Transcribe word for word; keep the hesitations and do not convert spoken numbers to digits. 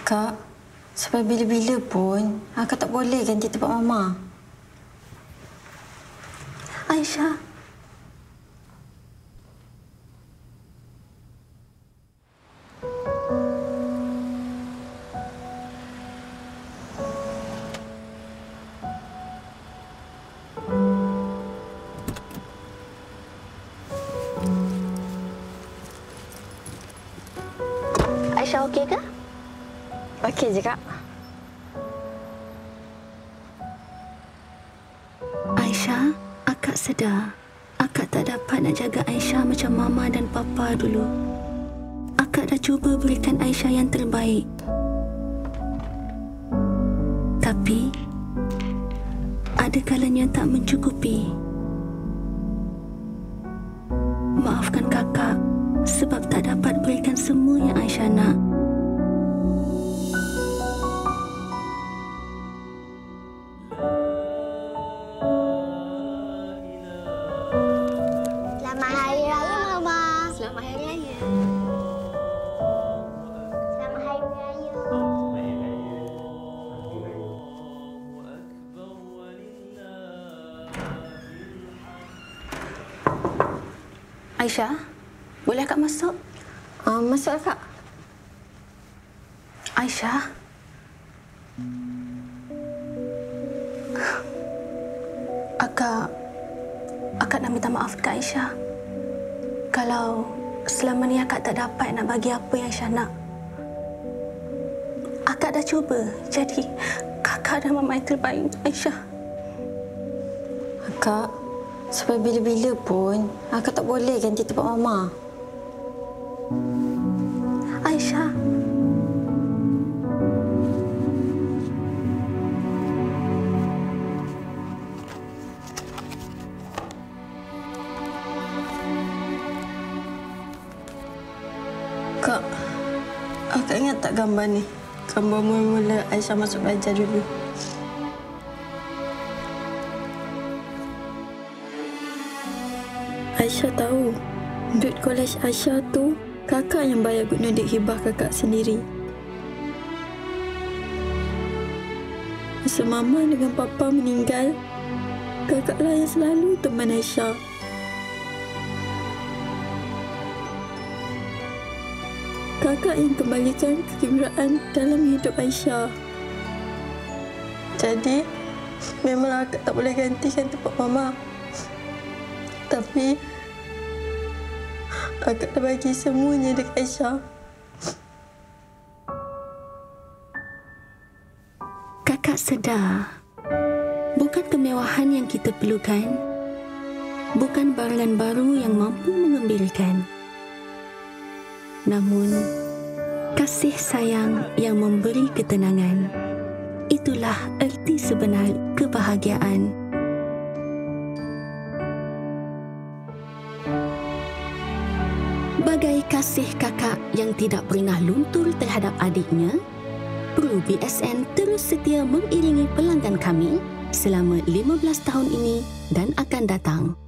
Kak, sampai bila-bila pun Akak tak boleh ganti tempat Mama. Aisyah. Aisyah okey ke? Okey je, Kak. Aisyah, Akak sedar. Akak tak dapat nak jaga Aisyah macam Mama dan Papa dulu. Akak dah cuba berikan Aisyah yang terbaik. Tapi, ada kalanya tak mencukupi. Maafkan Kakak sebab tak dapat berikan semua yang Aisyah nak. Selamat Hari Raya, Mama. Selamat Hari Raya. Selamat Hari Raya. Aisyah, boleh Akak masuk? Uh, masuk, Kak. Aisyah. Akak... Akak nak minta maaf dekat Aisyah. Kalau selama ni Akak tak dapat nak bagi apa yang Aisyah nak. Akak dah cuba jadi kakak dan mama yang terbaik untuk Aisyah. Kak, sampai bila-bila pun Akak tak boleh ganti tempat Mama. Aisyah. Kak, Akak ingat tak gambar ni? Gambar mula-mula Aisyah masuk belajar dulu. Aisyah tahu, duit kolej Aisyah tu Kakak yang bayar guna duit hibah Kakak sendiri. Masa Mama dengan Papa meninggal, Kakaklah yang selalu teman Aisyah. Kakak yang kembalikan kegembiraan dalam hidup Aisyah. Jadi, memang Akak tak boleh gantikan tempat Mama. Tapi, Akak dah bagi semuanya dekat Aisyah. Kakak sedar, bukan kemewahan yang kita perlukan, bukan barangan baru yang mampu mengembirakan. Namun, kasih sayang yang memberi ketenangan. Itulah erti sebenar kebahagiaan. Bagai kasih kakak yang tidak pernah luntur terhadap adiknya, Pru B S N terus setia mengiringi pelanggan kami selama lima belas tahun ini dan akan datang.